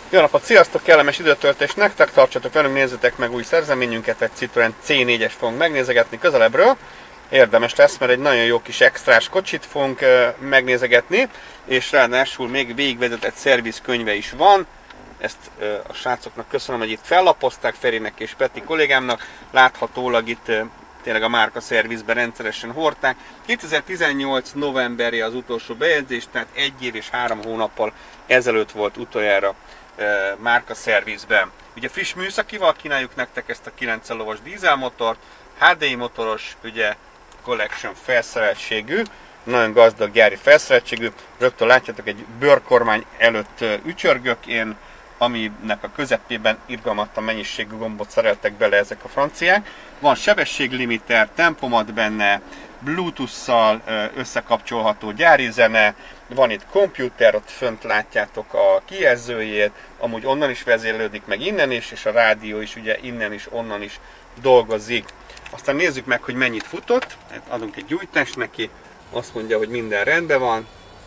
Jó napot, sziasztok, kellemes időtöltés nektek, tartsatok velünk, nézzétek meg új szerzeményünket, egy Citroen C4-es fogunk megnézegetni közelebbről. Érdemes lesz, mert egy nagyon jó kis extrás kocsit fogunk megnézegetni, és ráadásul még végigvezetett szervizkönyve is van. Ezt a srácoknak köszönöm, hogy itt fellapozták, Ferinek és Peti kollégámnak, láthatólag itt tényleg a márka szervizben rendszeresen hordták. 2018 novemberi az utolsó bejegyzés, tehát 1 év és 3 hónappal ezelőtt volt utoljára márka szervizben. Ugye friss műszakival kínáljuk nektek ezt a 9 lovas dízelmotort, HDI motoros, ugye Collection felszereltségű, nagyon gazdag gyári felszereltségű. Rögtön látjátok, egy bőrkormány előtt ücsörgök én, aminek a közepében irgalmatlan mennyiségű gombot szereltek bele ezek a franciák. Van sebességlimiter, tempomat benne, Bluetooth-szal összekapcsolható gyári zene, van itt komputer, ott fönt látjátok a kijelzőjét, amúgy onnan is vezérlődik, meg innen is, és a rádió is ugye innen is, onnan is dolgozik. Aztán nézzük meg, hogy mennyit futott, adunk egy gyújtást neki, azt mondja, hogy minden rendben van.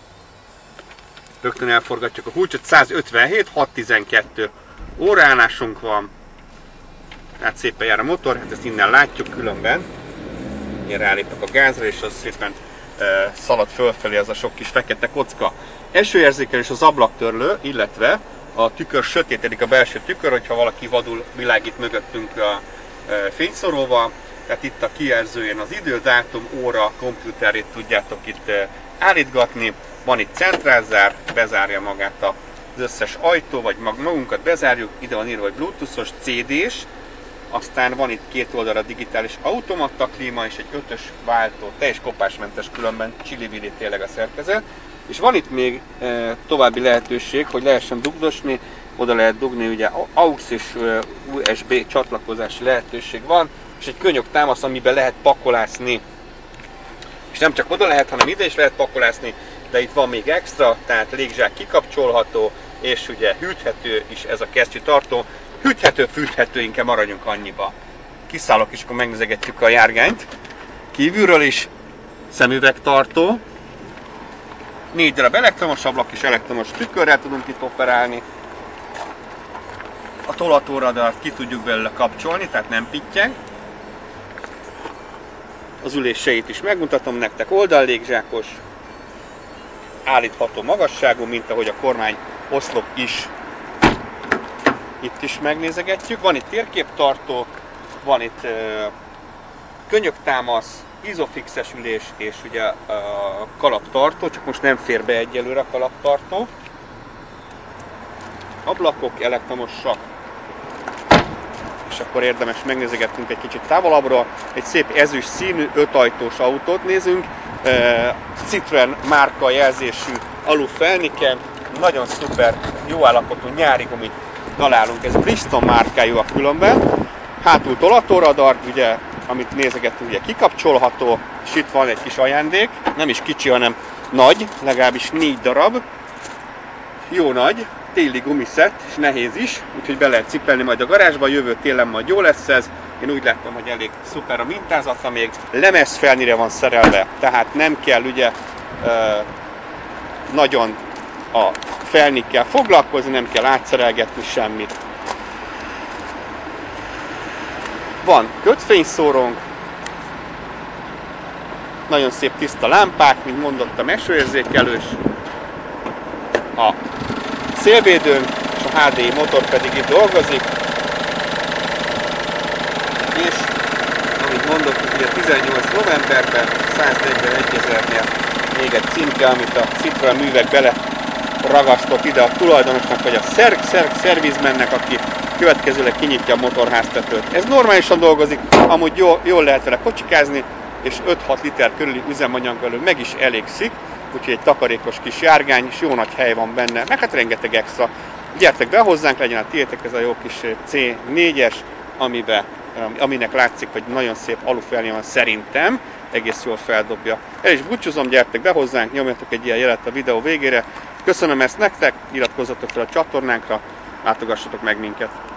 Rögtön elforgatjuk a kulcsot, 157, 612 óraállásunk van, tehát szépen jár a motor, hát ezt innen látjuk különben. Én rálépek a gázra, és az szépen szalad fölfelé ez a sok kis fekete kocka. Esőérzékelés az ablaktörlő, illetve a tükör sötétedik, a belső tükör, hogyha valaki vadul világít mögöttünk a fényszoróval. Tehát itt a kijelzőjén az idő, dátum, óra, komputerét tudjátok itt állítgatni. Van itt centrálzár, bezárja magát az összes ajtó, vagy magunkat bezárjuk. Ide van írva, hogy Bluetooth-os, CD-s. Aztán van itt két oldalra digitális automata klíma és egy 5-ös váltó, teljes kopásmentes, különben csili-vili tényleg a szerkezet. És van itt még további lehetőség, hogy lehessen dugdosni, oda lehet dugni, ugye AUX és USB csatlakozási lehetőség van, és egy könyök támasz, amiben lehet pakolászni. És nem csak oda lehet, hanem ide is lehet pakolászni, de itt van még extra, tehát légzsák kikapcsolható, és ugye hűthető is ez a kesztyűtartó. Hűthető, fűthető, inkább maradjunk annyiba. Kiszállok és akkor megnézegetjük a járgányt. Kívülről is szemüvegtartó. 4 darab elektromos ablak és elektromos tükörrel tudunk itt operálni. A tolatóradart ki tudjuk belőle kapcsolni, tehát nem pittyeg. Az üléseit is megmutatom nektek, oldallégzsákos, állítható magasságú, mint ahogy a kormány oszlop is. Itt is megnézegetjük, van itt térképtartó, van itt könyöktámasz, izofixes ülés és ugye a kalaptartó, csak most nem fér be egyelőre a kalaptartó. Ablakok elektromosak, és akkor érdemes megnézegetnünk egy kicsit távolabbról. Egy szép ezüst színű 5 ajtós autót nézünk, Citroen márka jelzésű alufelniken, nagyon szuper, jó állapotú nyári gumit találunk, ez Bridgestone márkájú a különben. Hátul tolatóradar, ugye, amit nézegettünk, ugye kikapcsolható, és itt van egy kis ajándék, nem is kicsi, hanem nagy, legalábbis 4 darab. Jó nagy, téli gumiszett, és nehéz is, úgyhogy be lehet cipelni majd a garázsba, jövő télen majd jó lesz ez. Én úgy láttam, hogy elég szuper a mintázata, még lemezfelnire van szerelve, tehát nem kell ugye nagyon a felnikkel foglalkozni, nem kell átszerelgetni semmit. Van kötfényszórónk, nagyon szép tiszta lámpák, mint mondottam, esőérzékelős. A szélvédőnk és a HDI motor pedig itt dolgozik. És amit mondottuk, ugye 18 novemberben 141 000-nél még egy címke, amit a Citroen művek bele ragasztott ide a tulajdonosnak, vagy a szervizmennek, aki következőleg kinyitja a motorháztetőt. Ez normálisan dolgozik, amúgy jól lehet vele kocsikázni, és 5-6 liter körüli üzemanyaggal meg is elégszik, úgyhogy egy takarékos kis járgány, és jó nagy hely van benne, meg hát rengeteg extra. Gyertek be hozzánk, legyen a tiétek ez a jó kis C4-es, aminek látszik, hogy nagyon szép alufelje van szerintem, egész jól feldobja. El is búcsúzom, gyertek be hozzánk, nyomjatok egy ilyen jelet a videó végére. Köszönöm ezt nektek, iratkozzatok fel a csatornánkra, látogassatok meg minket!